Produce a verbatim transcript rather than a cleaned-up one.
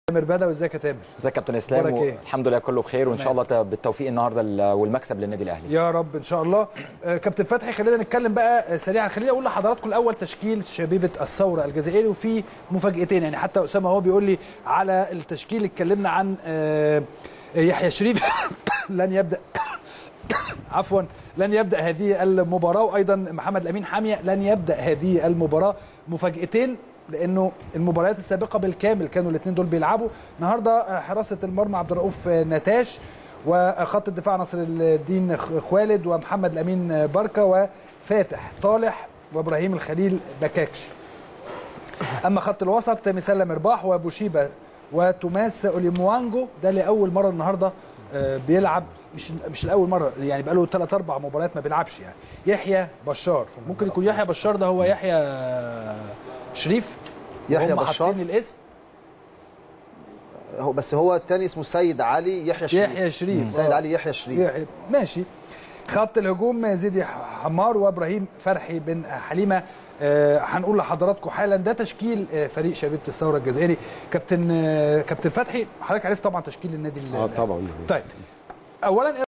تامر بدوي، ازيك يا تامر؟ ازيك يا كابتن اسلام؟ إيه؟ الحمد لله كله بخير، وان شاء الله بالتوفيق النهارده والمكسب للنادي الاهلي يا رب ان شاء الله. آه كابتن فتحي، خلينا نتكلم بقى سريعا. خليني اقول لحضراتكم الاول تشكيل شبيبه الثوره الجزائري، وفي مفاجاتين. يعني حتى اسامه هو بيقول لي على التشكيل، اتكلمنا عن آه يحيى شريف لن يبدا عفوا لن يبدا هذه المباراه، وايضا محمد الامين حاميه لن يبدا هذه المباراه. مفاجاتين لانه المباريات السابقه بالكامل كانوا الاثنين دول بيلعبوا. النهارده حراسه المرمى عبد الرؤوف نتاش، وخط الدفاع نصر الدين خوالد، ومحمد الامين بركه، وفاتح طالح، وابراهيم الخليل بكاكش. اما خط الوسط مسلم مرباح وبوشيبه وتوماس اوليموانجو، ده لاول مره النهارده بيلعب، مش مش لاول مره، يعني بقى له ثلاث اربع مباريات ما بيلعبش. يعني يحيى بشار، ممكن يكون يحيى بشار ده هو يحيى شريف، يحيى بشار الاسم هو، بس هو الثاني اسمه سيد علي يحيى شريف. يحيى شريف سيد علي يحيى شريف يحيى. ماشي. خط الهجوم زيدي حمار وابراهيم فرحي بن حليمه. آه هنقول لحضراتكم حالا ده تشكيل آه فريق شبيبه الثوره الجزائري. كابتن آه كابتن فتحي، حضرتك عرفت طبعا تشكيل النادي اه طبعا. طيب اولا